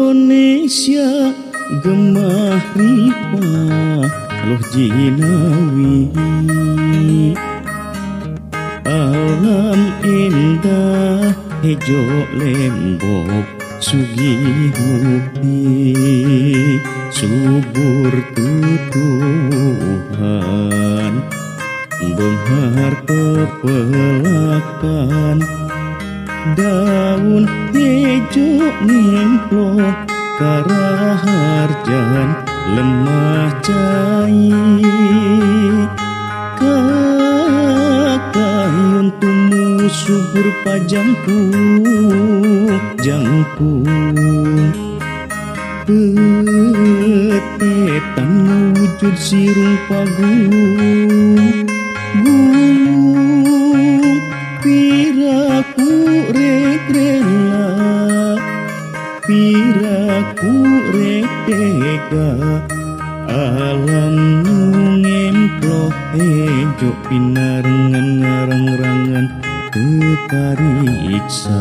Indonesia gemah ripah loh jinawi, alam indah hejo lembok sugih mukti subur tutuhan benghar kepelakan daun hejo ngemplo karaharjan lemah cai kakayun tumu subur pajangku jangkung petetan wujud sirung pagung gunung piraku regrela piraku retega alam nungemplo hejo pinarengan ngarang-rangan kepariksa.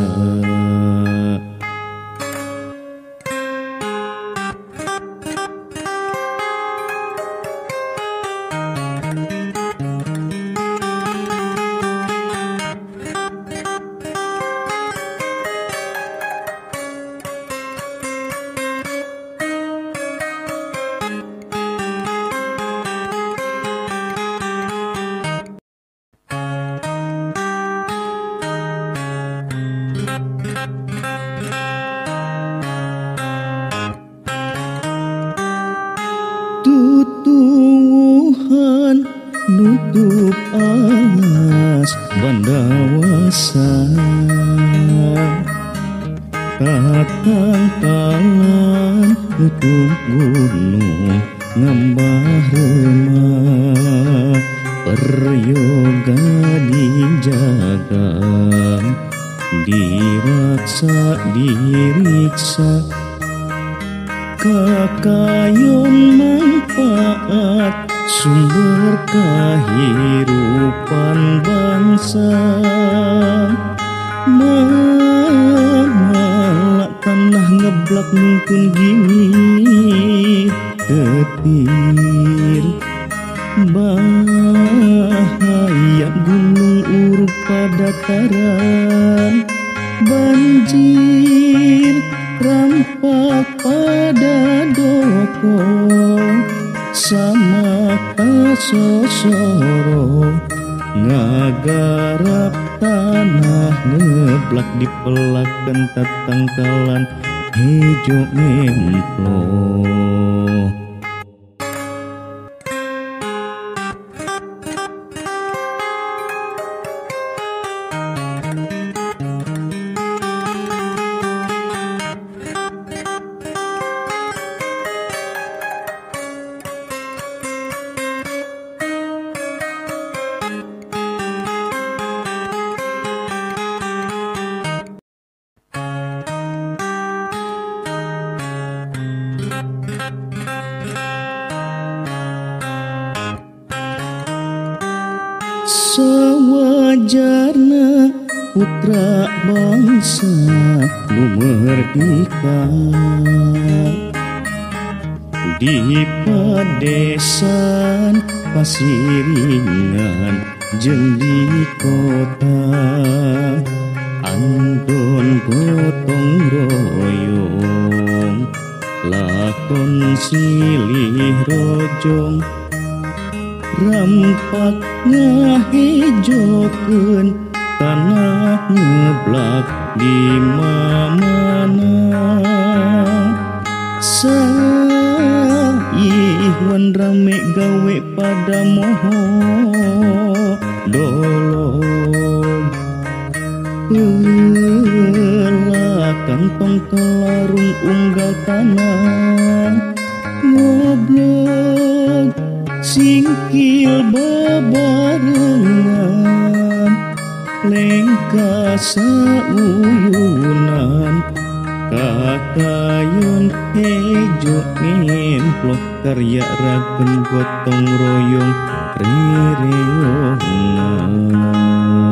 Tutuhan nutup alas bandawasan katangkalan nutup gunung ngambah remah peryoga dijaga diraksa diriksa kakayun manfaat sumber kehidupan bangsa malak tanah ngeblak nuntun gini ketir bahaya gunung uruk pada dataran banjir rampak pada doko sama kasosoro ngagarap tanah ngeblak dipelakan tatangkalan hejo ngemplo. Sewajarna putra bangsa nu merdeka di padesan pasiringan jeung di kota andon gotong royong lakon silih rojong rampak ngahejokeun tanah ngeblak di mamana saihwan rame gawe pada moho dolog kantong kelarung unggal tanah ngoblok singkil bebarengan lengka sauyunan kakayun hejo ngemplo karya ragen gotong royong rereongan.